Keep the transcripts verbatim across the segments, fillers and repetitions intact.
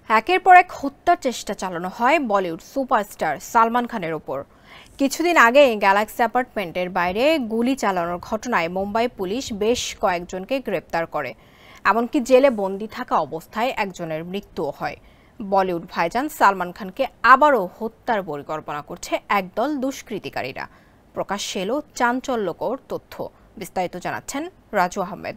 একের পর এক হত্যার চেষ্টা চালানো হয় বলিউড সুপারস্টার সালমান খানের ওপর। কিছুদিন আগে গ্যালাক্সি অ্যাপার্টমেন্টের বাইরে গুলি চালানোর ঘটনায় মুম্বাই পুলিশ বেশ কয়েকজনকে গ্রেপ্তার করে, এমনকি জেলে বন্দী থাকা অবস্থায় একজনের মৃত্যুও হয়। বলিউড ভাইজান সালমান খানকে আবারও হত্যার পরিকল্পনা করছে একদল দুষ্কৃতিকারীরা। প্রকাশ্যে এলো চাঞ্চল্যকর তথ্য। বিস্তারিত জানাচ্ছেন রাজু আহমেদ।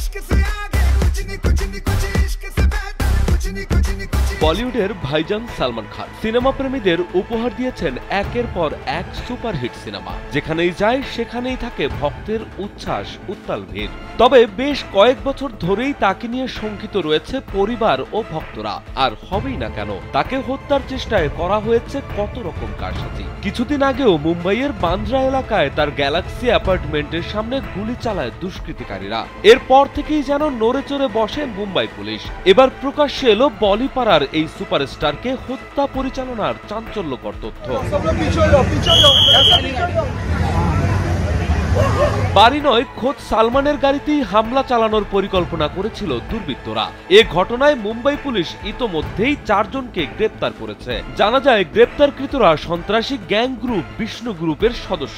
বলিউডের ভাইজান সালমান খান সিনেমা প্রেমীদের উপহার দিয়েছেন একের পর এক সুপারহিট সিনেমা। যেখানেই যায় সেখানেই থাকে ভক্তের উচ্ছ্বাস, উত্তাল ভিড়। তবে বেশ কয়েক বছর ধরেই তাকে নিয়ে শঙ্কিত রয়েছে পরিবার ও ভক্তরা। আর হবেই না কেন, তাকে হত্যার চেষ্টায় করা হয়েছে কত রকম কারসাজি। কিছুদিন আগেও মুম্বাইয়ের বান্দ্রা এলাকায় তার গ্যালাক্সি অ্যাপার্টমেন্টের সামনে গুলি চালায় দুষ্কৃতিকারীরা। এরপর থেকেই যেন নড়ে চড়ে বসে মুম্বাই পুলিশ। এবার প্রকাশ্যে এলো বলিপাড়ার এই সুপারস্টারকে হত্যা পরিচালনার চাঞ্চল্যকর তথ্য। বাড়ি নয়, খোদ সালমানের গাড়িতেই হামলা চালানোর পরিকল্পনা করেছিল দুর্বৃত্তরা। এ ঘটনায় মুম্বাই পুলিশ ইতোমধ্যেই চারজনকে গ্রেপ্তার করেছে। জানা যায় গ্রেপ্তারকৃতরা সন্ত্রাসী গ্যাং গ্রুপ বিষ্ণু গ্রুপের সদস্য।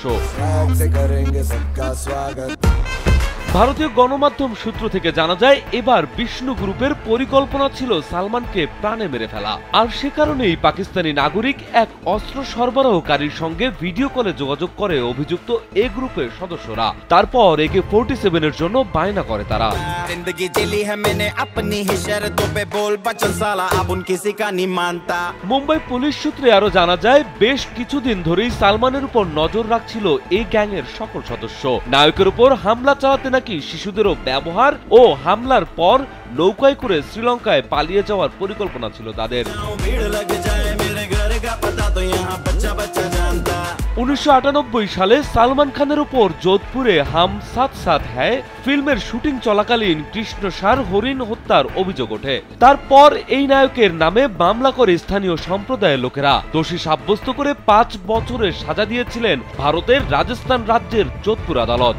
ভারতীয় গণমাধ্যম সূত্র থেকে জানা যায় এবার বিষ্ণু গ্রুপের পরিকল্পনা ছিল সালমানকে প্রাণে মেরে ফেলা। আর সে কারণেই পাকিস্তানি নাগরিক এক অস্ত্র সরবরাহকারীর সঙ্গে ভিডিও কলে যোগাযোগ করে অভিযুক্ত এ গ্রুপের সদস্যরা। তারপর একে ফোর্টি সেভেন এর জন্য বায়না করে তারা। মুম্বাই পুলিশ সূত্রে আরো জানা যায় বেশ কিছুদিন ধরেই সালমানের উপর নজর রাখছিল এই গ্যাংয়ের সকল সদস্য। নায়কের উপর হামলা চালাতে নাকি শিশুদেরও ব্যবহার ও হামলার পর নৌকায় করে শ্রীলঙ্কায় পালিয়ে যাওয়ার পরিকল্পনা ছিল তাদের। উনিশশো আটানব্বই সালে সালমান খানের উপর যোধপুরে হাম সাথ সাথ হ্যায় ফিল্মের শুটিং চলাকালীন কৃষ্ণসার হরিণ হত্যার অভিযোগ ওঠে। তারপর এই নায়কের নামে মামলা করে স্থানীয় সম্প্রদায়ের লোকেরা দোষী সাব্যস্ত করে পাঁচ বছরের সাজা দিয়েছিলেন ভারতের রাজস্থান রাজ্যের যোধপুর আদালত।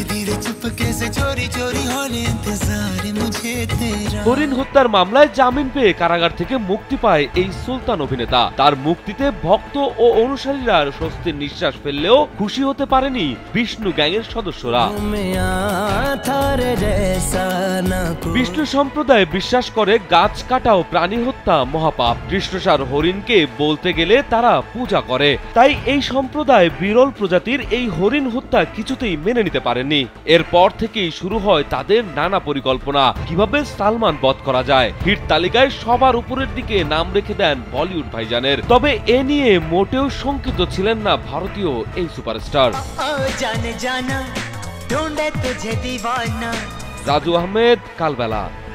হরিণ হত্যার মামলায় জামিন পেয়ে কারাগার থেকে মুক্তি পায় এই সুলতান অভিনেতা। তার মুক্তিতে ভক্ত ও অনুসারীরা স্বস্তির নিঃশ্বাস ফেললেও খুশি হতে পারেনি বিষ্ণু গ্যাংয়ের সদস্যরা। বিষ্ণু সম্প্রদায় বিশ্বাস করে গাছ কাটা ও প্রাণী হত্যা মহাপাপ। কৃষ্ণসার হরিণকে বলতে গেলে তারা পূজা করে। তাই এই সম্প্রদায় বিরল প্রজাতির এই হরিণ হত্যা কিছুতেই মেনে নিতে পারেনি। এরপর থেকেই শুরু হয় তাদের নানা পরিকল্পনা, কিভাবে সালমান বধ করা যায়। হিট তালিকায় সবার উপরের দিকে নাম রেখে দেন বলিউড ভাইজানের। তবে এ নিয়ে মোটেও শঙ্কিত ছিলেন না ভারতীয় এই সুপারস্টার। রাজু আহমেদ, কালবেলা।